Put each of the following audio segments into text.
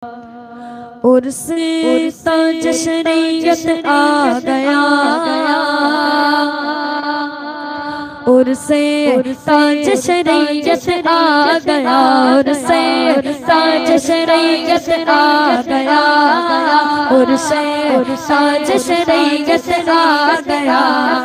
उर्से ताज शरीयत आ गया, उर्से ताज शरीयत आ गया, उर्से ताज शरीयत आ गया, उर्से ताज शरीयत आ गया।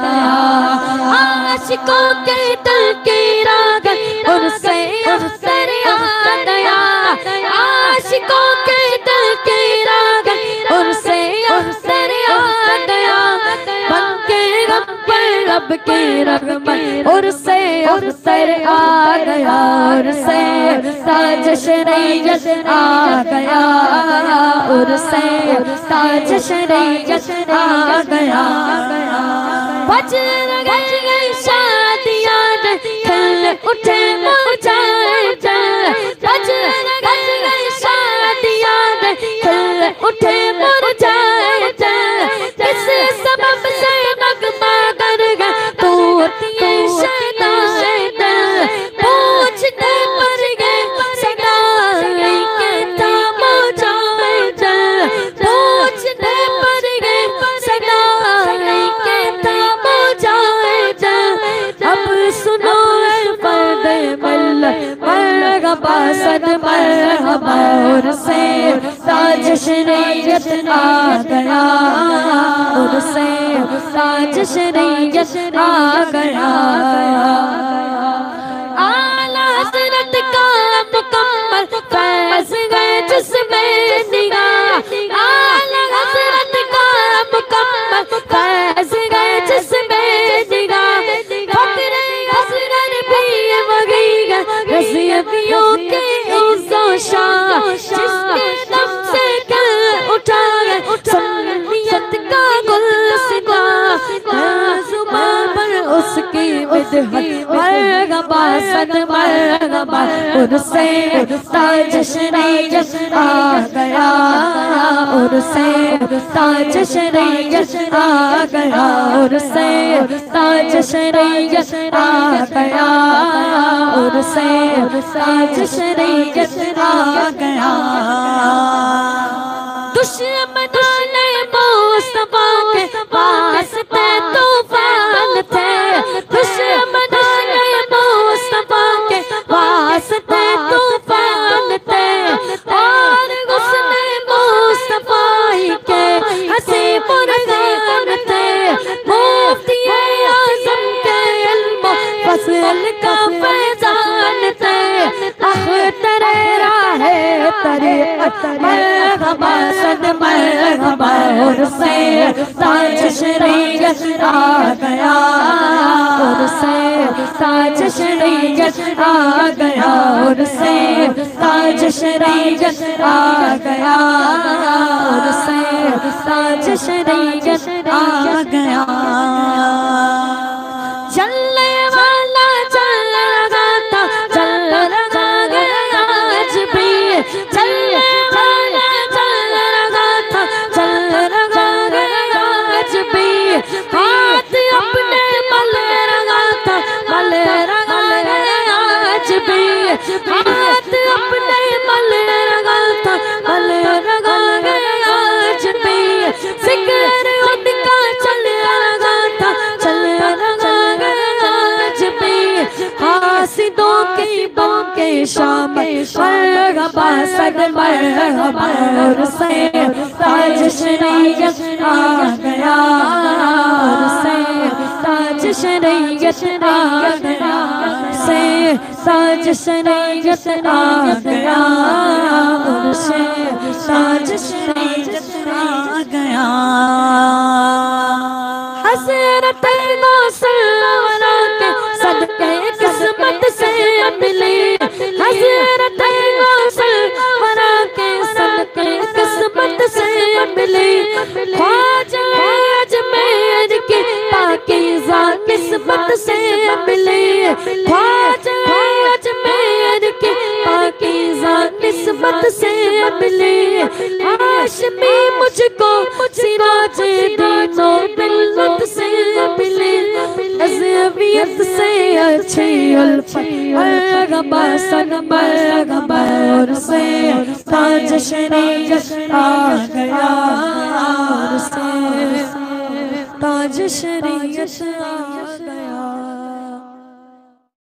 आशिकों के दिल की रागन उर्से अख्तर आ गया, आशिकों के दिल की रागन उर्से अख्तर आ गया। बनके रब के रगमत उर्से अख्तर आ गया, उर्से ताज शरीयत आ गया, उर्से ताज शरीयत आ गया। बज गई शादियां खिल उठे मुरझाए दिल, बज गई शादियां खिल उठे मुरझाए दिल। किस सबब से नगमा कर गए टूटती शदाए दिल, पूछने पर गए सदाई के थामो जाए दिल, पूछने पर गए सदाई के थामो जाए दिल। अब सुनो पर्दे मरहबा सद मरहबा, उर्से ताज शरीयत आ गया, उर्से ताज शरीयत आ गया। आला हज़रत का मुकम्मल फैज़ गए जिसमें निगाह, आला हज़रत का मुकम्मल फैज़ गए जिसमें निगाह। फक्र असगर भी वही रज़ियतियों के इज़्ज़ो शाह, जिसके दम से कल उठा सुन्नियत का गुलसिता, ज़ुबान पर उसकी मिदहत मरहबा सद मरहबा, उर्से ताज शरीयत आ गया, उर्से ताज शरीयत आ गया, उर्से ताज शरीयत आ गया, उर्से ताज शरीयत आ गया। दुश्मनान मुस्तफा के वास्ते तूफान थे, दुश्मनान मुस्तफा के वास्ते तूफान थे, और उसने मुस्तफा ही के हंसी मुर्गान थे। मुफ्ती आज़म के इल्म फज़ल का फैज़ान थे, अख्तर राहे तरीक़त मरहबा सद मरहबा, उर्से ताज शरीयत आ गया, उर्से ताज शरीयत आ गया, उर्से ताज शरीयत आ गया, उर्से ताज शरीयत आ गया। चलने वाला चल लगा था, चल लगा गया आज भी, चलने वाला चल लगा था, चल लगा गया आज भी। हाथ अपने मल लगा था, मल लगा गया आज भी, हाथ अपने मल लगा था, मल लगा गया आज भी। जिक्र उनका चल लगा था, चल लगा गया आज भी। हासिदों की बांके शाम मरहबा सद मरहबा, उर्से ताज शरीयत आ गया, उर्से ताज शरीयत आ गया, उर्से ताज शरीयत आ गया, उर्से ताज शरीयत आ गया। हज़रत गौसुल्लाह के सदके किस्मत से मिली, हज़रत गौसुल्लाह के सदके किस्मत से मिली। ख्वाजा अजमेर की पाकीज़ा किस्मत से मिली, ख्वाजा अजमेर की पाकीज़ा किस्मत से मिली। हाशमी मुझको सिराज दीनो बिल्लत से मिली, अज़बियत से अच्छी उल्फत मरहबा सनम मरहबा और से ताज शरीयत आ गया और से ताज शरीयत आ गया।